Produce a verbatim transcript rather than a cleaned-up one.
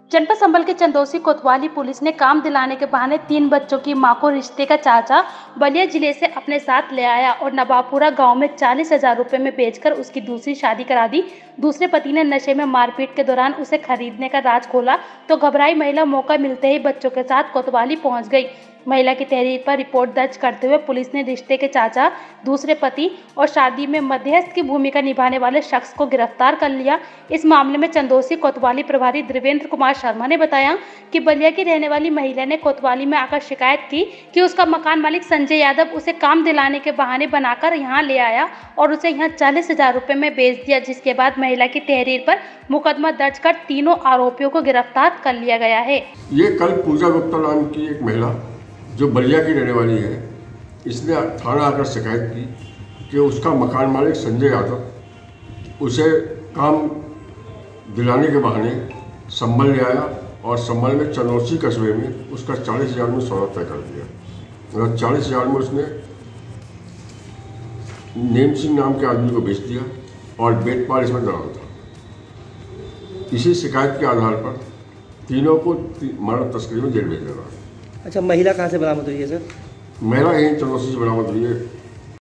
जनपद संभल के चंदौसी कोतवाली पुलिस ने काम दिलाने के बहाने तीन बच्चों की मां को रिश्ते का चाचा बलिया जिले से अपने साथ ले आया और नवाबपुरा गांव में चालीस हजार रुपए में बेचकर उसकी दूसरी शादी करा दी। दूसरे पति ने नशे में मारपीट के दौरान उसे खरीदने का राज खोला तो घबराई महिला मौका मिलते ही बच्चों के साथ कोतवाली पहुंच गई। महिला की तहरीर पर रिपोर्ट दर्ज करते हुए पुलिस ने रिश्ते के चाचा, दूसरे पति और शादी में मध्यस्थ की भूमिका निभाने वाले शख्स को गिरफ्तार कर लिया। इस मामले में चंदौसी कोतवाली प्रभारी देवेंद्र कुमार शर्मा ने बताया कि बलिया की रहने वाली महिला ने कोतवाली में आकर शिकायत की कि उसका मकान मालिक संजय यादव उसे काम दिलाने के बहाने बनाकर यहाँ ले आया और उसे यहाँ चालीस हजार रुपये में बेच दिया, जिसके बाद महिला की तहरीर पर मुकदमा दर्ज कर तीनों आरोपियों को गिरफ्तार कर लिया गया है। ये कल पूजा गुप्ता नाम की एक महिला जो बलिया की रहने वाली है, इसने थाना आकर शिकायत की कि उसका मकान मालिक संजय यादव उसे काम दिलाने के बहाने संभल ले आया और संभल में चंदौसी कस्बे में उसका चालीस हजार में सौदा तय कर दिया और चालीस हजार में उसने नेम सिंह नाम के आदमी को बेच दिया और बेटपाल इसमें दलाल था। इसी शिकायत के आधार पर तीनों को मानव तस्करी में जेल भेजा गया। अच्छा, महिला कहाँ से बरामद हुई है सर? महिला यहीं चंदौसी से बरामद हुई है।